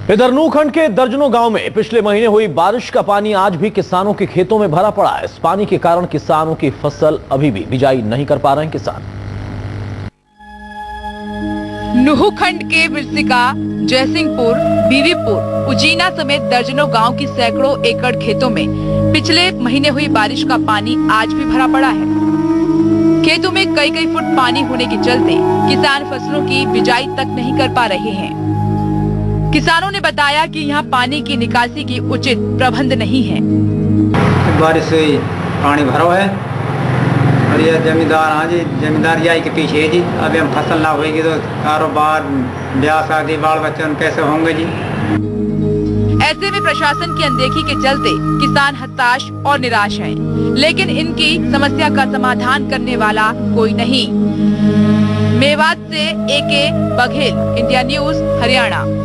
इधर नूखंड के दर्जनों गांव में पिछले महीने हुई बारिश का पानी आज भी किसानों के खेतों में भरा पड़ा है। इस पानी के कारण किसानों की फसल अभी भी बिजाई नहीं कर पा रहे हैं किसान। नूखंड के बिरसिका, जयसिंहपुर, बीवीपुर, उजीना समेत दर्जनों गांव की सैकड़ों एकड़ खेतों में पिछले महीने हुई बारिश का पानी आज भी भरा पड़ा है। खेतों में कई फुट पानी होने के चलते किसान फसलों की बिजाई तक नहीं कर पा रहे हैं। किसानों ने बताया कि यहाँ पानी की निकासी की उचित प्रबंध नहीं है। बारिश से पानी भरा है और ये जमींदार, हाँ जी, जमींदार यही के पीछे है जी। अभी हम फसल ना होगी तो कारोबार, ब्याह शादी, बाल बच्चन कैसे होंगे जी। ऐसे में प्रशासन की अनदेखी के चलते किसान हताश और निराश हैं, लेकिन इनकी समस्या का समाधान करने वाला कोई नहीं। मेवात से AK बघेल, इंडिया न्यूज, हरियाणा।